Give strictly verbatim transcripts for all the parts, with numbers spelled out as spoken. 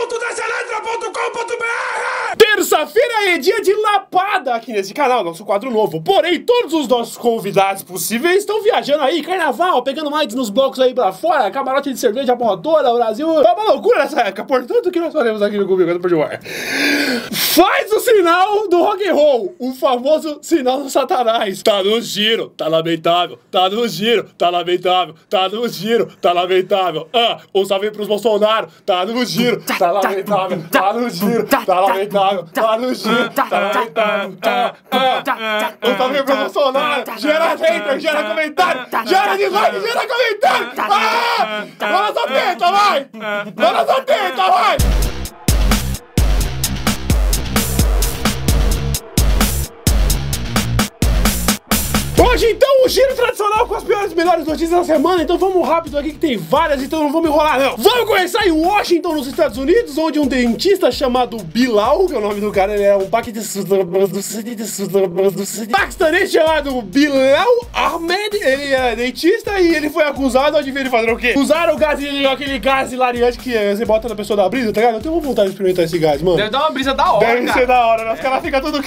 ponto desseletra ponto com ponto br. Terça-feira é dia de lapada aqui nesse canal, nosso quadro novo. Porém, todos os nossos convidados possíveis estão viajando aí, carnaval, pegando mais nos blocos aí pra fora, camarote de cerveja, porra toda, o Brasil tá uma loucura nessa época. Portanto, o que nós faremos aqui no Comigo por Ar? Faz o sinal do rock and roll, o famoso sinal do Satanás. Tá no giro, tá lamentável, tá no giro, tá lamentável, tá no giro, tá lamentável. Ah, um salve pros Bolsonaro, tá no giro, tá lamentável, tá no giro, tá lamentável, tá no giro, tá lamentável. Ah, ah, um salve pros Bolsonaro, gera hater, gera comentário, gera dislike, gera comentário. Ah, vai na sua teta, vai! Vai na sua teta, vai! Hoje, então, o giro tradicional com as piores e melhores notícias da semana. Então vamos rápido aqui que tem várias, então não vou me enrolar não. Vamos começar em Washington, nos Estados Unidos, onde um dentista chamado Bilal, que é o nome do cara, ele é um paquistanês chamado Bilal Ahmed. Ele é dentista e ele foi acusado, adivinha ele fazer o quê? Usaram o gás, aquele gás hilariante que você bota na pessoa da brisa, tá ligado? Eu tenho vontade de experimentar esse gás, mano. Deve dar uma brisa da hora, Deve cara. ser da hora, né? Os caras ficam tudo...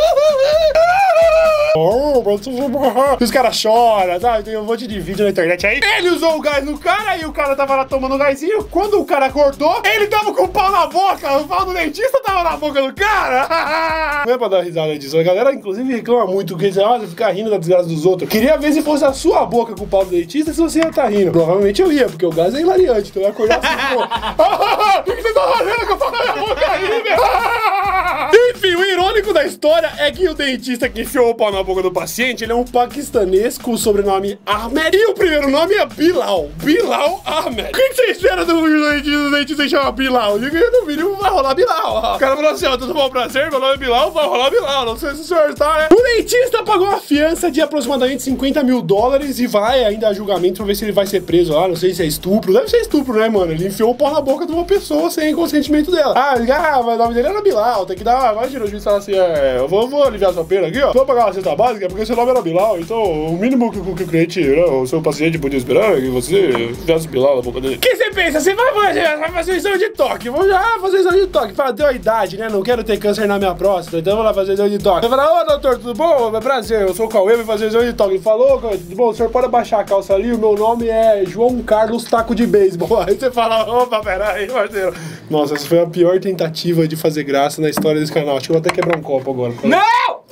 Os caras choram, sabe? Tem um monte de vídeo na internet aí. Ele usou o gás no cara e o cara tava lá tomando o gásinho. Quando o cara cortou, ele tava com o pau na boca. O pau do dentista tava na boca do cara. Não é pra dar risada disso. A galera, inclusive, reclama muito que você ficar rindo da desgraça dos outros. Queria ver se fosse a sua boca com o pau do dentista, se você ia estar rindo. Provavelmente eu ia, porque o gás é hilariante. Então eu ia acordar assim, pô. O que, que você tá fazendo com o pau na minha boca aí, meu? Enfim, o irônico da história é que o dentista que enfiou o pau na boca do paciente, ele é um paquistanês com o sobrenome Ahmed e o primeiro nome é Bilal. Bilal Ahmed. O que, que você espera do dentista, do dentista que chama Bilal? Diga aí no vídeo, vai rolar Bilal. O cara falou assim, ó, tudo bom, prazer, meu nome é Bilal, vai rolar Bilal. Não sei se o senhor está, né? O dentista pagou uma fiança de aproximadamente cinquenta mil dólares e vai ainda a julgamento pra ver se ele vai ser preso lá. Não sei se é estupro. Deve ser estupro, né, mano? Ele enfiou o pau na boca de uma pessoa sem consentimento dela. Ah, ah, mas o nome dele era Bilal. Tem que dar... Agora tirou o juiz e fala assim, é... Eu vou, vou aliviar sua pena aqui, ó. Vou pagar uma cesta básica porque seu nome era Bilal. Então, o mínimo que, que o cliente, né, o seu paciente podia esperar é que você fizesse Bilal na boca dele. O que você pensa? Você vai fazer, vai fazer um exame de toque. Vou já fazer um exame de toque. Fala, deu a idade, né? Não quero ter câncer na minha próstata, então vou lá fazer exame de toque. Você fala, ô doutor, tudo bom? É prazer, eu sou o Cauê, vou fazer exame de toque. Ele falou, tudo bom, o senhor pode abaixar a calça ali? O meu nome é João Carlos Taco de Beisebol. Aí você fala, opa, peraí, parceiro. Nossa, essa foi a pior tentativa de fazer graça na história desse canal. Acho que eu vou até quebrar um copo agora. Não!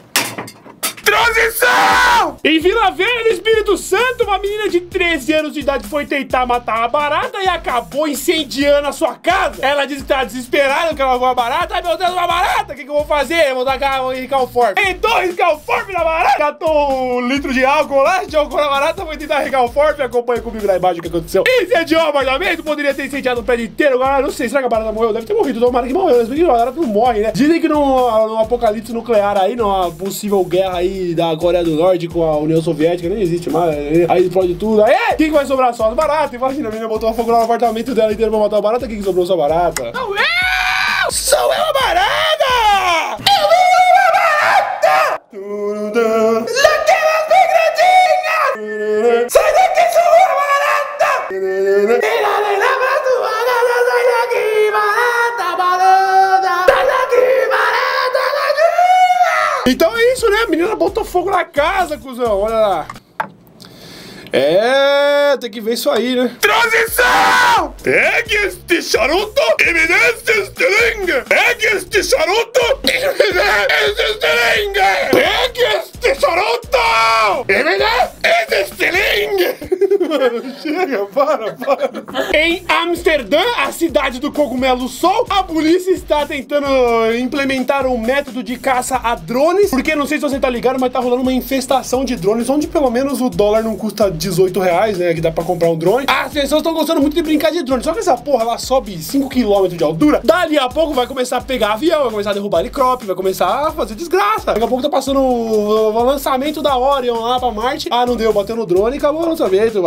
Transição! Em Vila Velha, Espírito Santo, uma menina de treze anos de idade foi tentar matar uma barata e acabou incendiando a sua casa. Ela disse que tá desesperada que ela viu uma barata. Ai, meu Deus, uma barata! O que, que eu vou fazer? Eu vou dar um Recalform. Tentou Recalform na barata, catou um litro de álcool lá, jogou na barata, foi tentar Recalform e acompanha comigo lá embaixo o que aconteceu. Incendiou o apartamento, poderia ter incendiado o prédio inteiro. Agora, não sei, será que a barata morreu? Deve ter morrido, tomara que morreu. Mas a barata não morre, né? Dizem que no, no apocalipse nuclear aí, numa possível guerra aí da Coreia do Norte com a União Soviética, nem existe mais, aí explode tudo, aí quem que vai sobrar? Só as baratas. Imagina, a menina botou fogo lá no apartamento dela inteiro pra matar a barata, quem que sobrou só a barata? Não, eu! Sou eu a barata! Eu sou a barata! Look at as bigradinhas! Sai daqui, sou eu a barata! Sai daqui, barata, barata! Sai daqui, barata, daqui! Então é isso, né? A menina botou fogo na casa, cuzão. Olha lá. É, tem que ver isso aí, né? Transição! Pegue este charuto e me dê este estilingue! Pegue este charuto e me dê este estilingue! Pegue este charuto e me dê este estilingue! Chega, para, para. Em Amsterdã, a cidade do cogumelo Sol, a polícia está tentando implementar um método de caça a drones, porque não sei se você tá ligado, mas tá rolando uma infestação de drones, onde pelo menos o dólar não custa dezoito reais, né, que dá pra comprar um drone. As pessoas estão gostando muito de brincar de drone, só que essa porra, ela sobe cinco quilômetros de altura, dali a pouco vai começar a pegar avião, vai começar a derrubar helicóptero, vai começar a fazer desgraça. Daqui a pouco tá passando o, o lançamento da Orion lá pra Marte. Ah, não deu, bateu no drone e acabou o lançamento,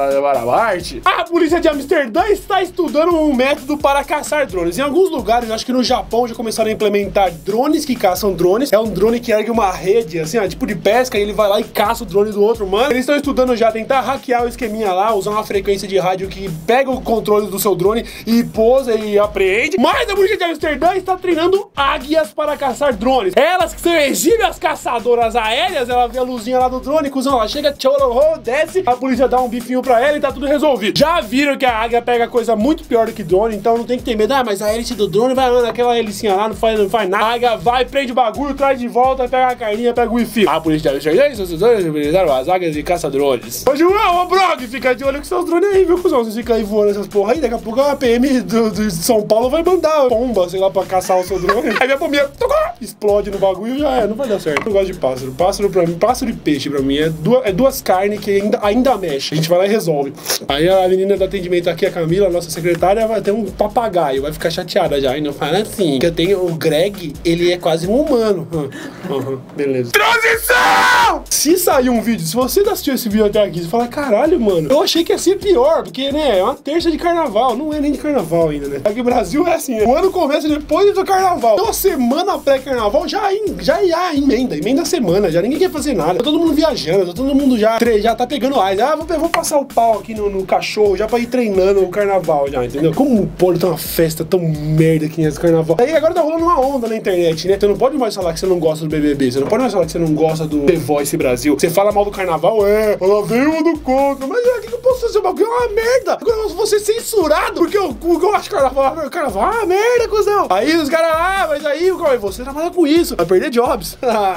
para, para Marte. A polícia de Amsterdã está estudando um método para caçar drones. Em alguns lugares, acho que no Japão já começaram a implementar drones que caçam drones. É um drone que ergue uma rede, assim, ó, tipo de pesca, e ele vai lá e caça o drone do outro, mano. Eles estão estudando já tentar hackear o esqueminha lá, usar uma frequência de rádio que pega o controle do seu drone e pousa e apreende. Mas a polícia de Amsterdã está treinando águias para caçar drones. Elas que são exímias caçadoras aéreas, ela vê a luzinha lá do drone, cuzão, ela chega, tchororô, desce, a polícia dá um bifinho pra ela e tá tudo resolvido. Já viram que a águia pega coisa muito pior do que drone, então não tem que ter medo. Ah, mas a hélice do drone vai andando, aquela hélicinha lá, não faz, não faz nada. A águia vai, prende o bagulho, traz de volta, pega a carninha, pega o wifi. A polícia de Amsterdã, os drones utilizaram as águias de caça-drones. Ô, João, ô, Brog, fica de olho com seus drones aí, viu, cuzão? Vocês ficam aí voando essas porra aí, daqui a pouco a P M do, do, de São Paulo vai mandar pomba, sei lá, pra caçar o seu drone. Aí a pombinha explode no bagulho e já é, não vai dar certo. Eu não gosto de pássaro. Pássaro pra mim, pássaro e peixe pra mim é duas, é duas carnes que ainda, ainda mexe. A gente vai lá e resolve. Aí a menina do atendimento aqui, a Camila, a nossa secretária, vai ter um papagaio, vai ficar chateada já. E não fala assim, que eu tenho o Greg, ele é quase um humano. Uhum, uhum, beleza. Transição! Se sair um vídeo, se você assistiu esse vídeo até aqui, você fala, caralho, mano, eu achei que ia ser pior, porque, né, é uma terça de carnaval, não é nem de carnaval ainda, né? Aqui no Brasil é assim, né? O ano começa depois do carnaval. Então a semana pré-carnaval já, já ia emenda, emenda a semana, já ninguém quer fazer nada. Tá todo mundo viajando, tá todo mundo já, já tá pegando ar. Ah, vou, vou passar o pau aqui no, no cachorro já pra ir treinando o carnaval já, entendeu? Como pode ter uma festa tão merda que nesse carnaval? Aí agora tá rolando uma onda na internet, né? Você não pode mais falar que você não gosta do B B B, você não pode mais falar que você não gosta do The Voice Brasil. Você fala mal do carnaval, é, ela veio do contra, mas o que, que eu posso fazer? O bagulho é uma merda. Eu vou ser censurado porque eu, eu acho carnaval, carnaval, ah, merda, cuzão. Aí os caras, ah, mas aí você trabalha com isso, vai perder jobs.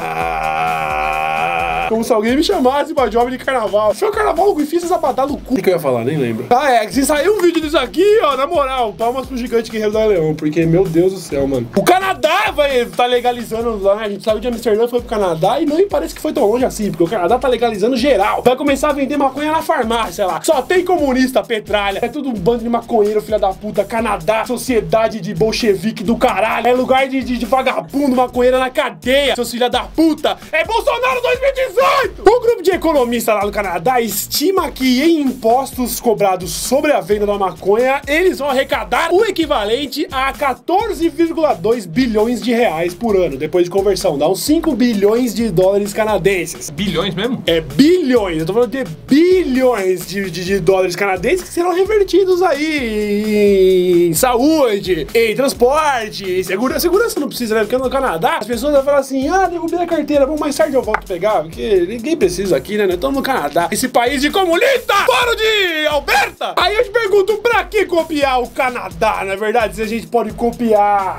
Como se alguém me chamasse pra job de carnaval. Foi o carnaval, eu fiz essa patada no cu. O que eu ia falar? Nem lembro. Ah, é, se sair um vídeo disso aqui, ó, na moral, palmas pro gigante guerreiro da Leão, porque, meu Deus do céu, mano. O Canadá vai tá legalizando lá, a gente saiu de Amsterdã, foi pro Canadá e nem parece que foi tão longe assim, porque o Canadá tá legalizando geral. Vai começar a vender maconha na farmácia lá. Só tem comunista, petralha, é tudo um bando de maconheiro, filha da puta. Canadá, sociedade de bolchevique do caralho, é lugar de, de, de vagabundo, maconheira na cadeia, seus filha da puta. É Bolsonaro dois mil e dezoito! O grupo de economistas lá no Canadá estima que em impostos cobrados sobre a venda da maconha, eles vão arrecadar o equivalente a quatorze vírgula dois bilhões de reais por ano, depois de conversão, dá uns cinco bilhões de dólares canadenses. Bilhões mesmo? É bilhões, eu tô falando de bilhões de, de, de dólares canadenses que serão revertidos aí em saúde, em transporte, em segurança. Segurança não precisa, né? Porque no Canadá as pessoas vão falar assim, ah, derrubei a carteira, vamos mais tarde eu volto pegar, porque ninguém precisa aqui, né? Nós estamos no Canadá, esse país de comunista, fora de Alberta. Aí eu te pergunto, pra que copiar o Canadá, na verdade, se a gente pode copiar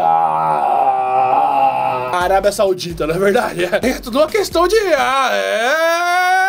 a Arábia Saudita, na verdade? É tudo uma questão de... Ah, é...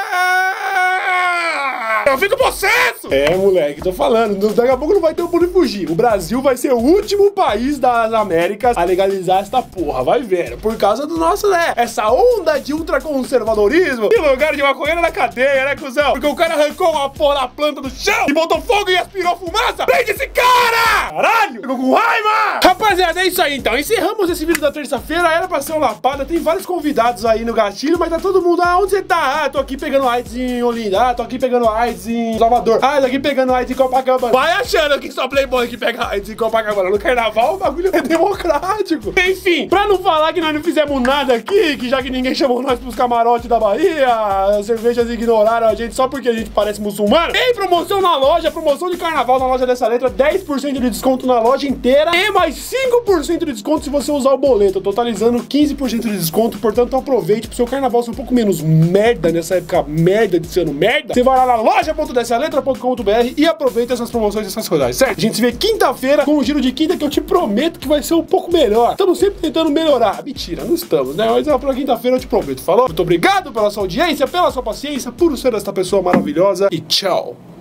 Eu fico possesso! É, moleque, tô falando. Daqui a pouco não vai ter um pulo e fugir. O Brasil vai ser o último país das Américas a legalizar esta porra. Vai ver. Por causa do nosso, né? Essa onda de ultraconservadorismo. E lugar de maconheira na cadeia, né, cuzão? Porque o cara arrancou uma porra da planta do chão e botou fogo e aspirou fumaça. Prende esse cara! Caralho! Ficou com raiva! Rapaziada, é isso aí então. Encerramos esse vídeo da terça-feira. Era pra ser uma lapada. Tem vários convidados aí no gatilho, mas tá todo mundo. Ah, onde você tá? Ah, tô aqui pegando AIDS em Olinda. Ah, tô aqui pegando AIDS em Salvador. Ah, daqui pegando AIDS em Copacabana. Vai achando que só playboy que pega AIDS em Copacabana. No carnaval, o bagulho é democrático. Enfim, pra não falar que nós não fizemos nada aqui, que já que ninguém chamou nós pros camarotes da Bahia, as cervejas ignoraram a gente só porque a gente parece muçulmano. Tem promoção na loja, promoção de carnaval na loja dessa letra, dez por cento de desconto na loja inteira e mais cinco por cento de desconto se você usar o boleto, totalizando quinze por cento de desconto. Portanto, aproveite pro seu carnaval ser um pouco menos merda nessa época merda de sendo merda. Você vai lá na loja ponto dessa letra ponto com ponto br e aproveita essas promoções e essas rodadas, certo? A gente se vê quinta-feira com um giro de quinta que eu te prometo que vai ser um pouco melhor. Estamos sempre tentando melhorar. Mentira, não estamos, né? Mas pra quinta-feira eu te prometo. Falou? Muito obrigado pela sua audiência, pela sua paciência, por ser esta pessoa maravilhosa e tchau.